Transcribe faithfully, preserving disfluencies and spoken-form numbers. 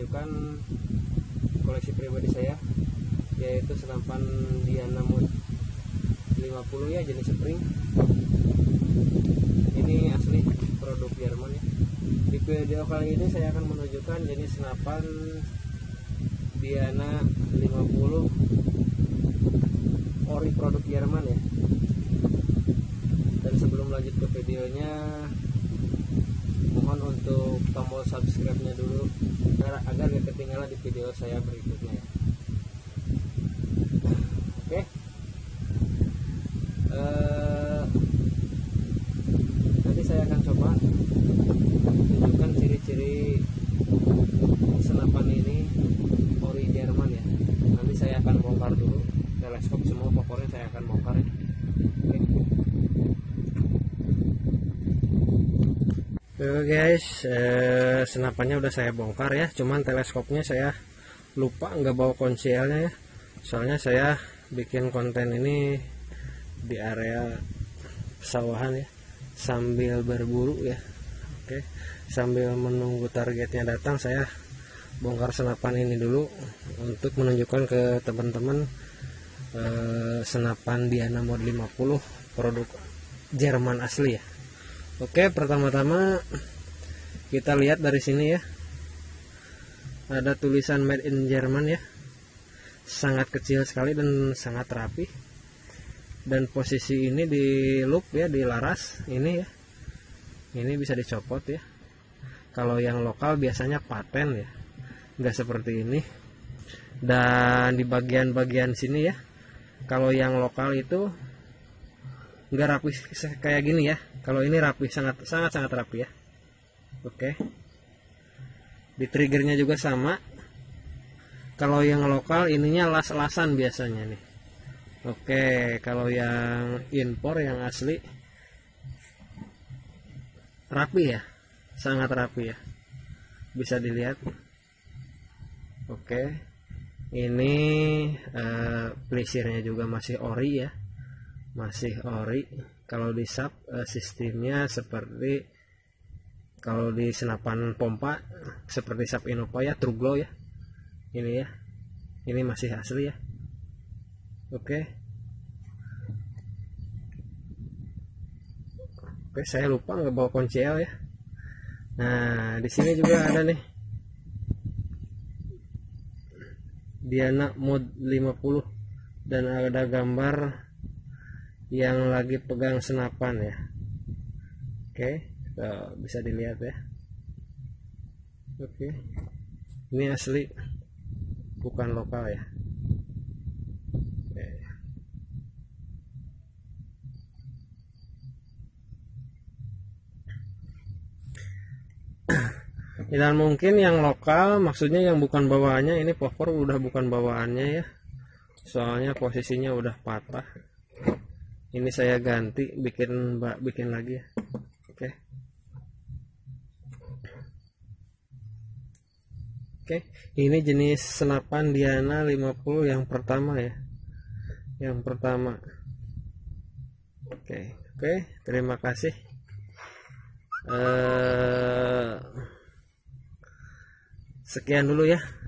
menunjukkan koleksi pribadi saya, yaitu senapan Diana Mod lima puluh ya, jenis spring. Ini asli produk Jerman ya. Di video kali ini saya akan menunjukkan jenis senapan Diana lima puluh ori produk Jerman ya. Dan sebelum lanjut ke videonya, mohon untuk tombol subscribe-nya dulu agar, agar gak ketinggalan di video saya berikutnya ya. Oke. Uh, nanti saya akan coba tunjukkan ciri-ciri senapan ini ori Jerman ya. Nanti saya akan bongkar dulu teleskop, semua pokoknya saya akan bongkar ya. Oke. Oke guys, eh, senapannya udah saya bongkar ya, cuman teleskopnya saya lupa nggak bawa konsilnya ya, soalnya saya bikin konten ini di area pesawahan ya, sambil berburu ya. Oke, sambil menunggu targetnya datang, saya bongkar senapan ini dulu untuk menunjukkan ke teman-teman eh, senapan Diana Mod lima puluh produk Jerman asli ya. Oke, pertama-tama kita lihat dari sini ya, ada tulisan made in Jerman ya, sangat kecil sekali dan sangat rapi. Dan posisi ini di loop ya, di laras ini ya, ini bisa dicopot ya. Kalau yang lokal biasanya paten ya, nggak seperti ini. Dan di bagian-bagian sini ya, kalau yang lokal itu nggak rapi kayak gini ya. Kalau ini rapi, sangat sangat sangat rapi ya. Oke. Di triggernya juga sama. Kalau yang lokal ininya las-lasan biasanya nih. Oke, kalau yang impor yang asli rapi ya, sangat rapi ya. Bisa dilihat. Oke. Ini eh, pelisirnya juga masih ori ya. Masih ori. Kalau di sub eh, sistemnya seperti kalau di senapan pompa seperti sub Innova ya, True Glow ya. Ini ya. Ini masih asli ya. Oke. Oke, saya lupa nggak bawa konsel ya. Nah, di sini juga ada nih Diana Mod lima puluh dan ada gambar yang lagi pegang senapan ya. Oke, so, bisa dilihat ya. Oke, ini asli, bukan lokal ya. Oke. Dan mungkin yang lokal, maksudnya yang bukan bawaannya, ini popor udah bukan bawaannya ya, soalnya posisinya udah patah. Ini saya ganti, bikin mbak bikin lagi ya. Oke. Oke, ini jenis senapan Diana lima puluh yang pertama ya. Yang pertama. Oke, oke, terima kasih. Eh, sekian dulu ya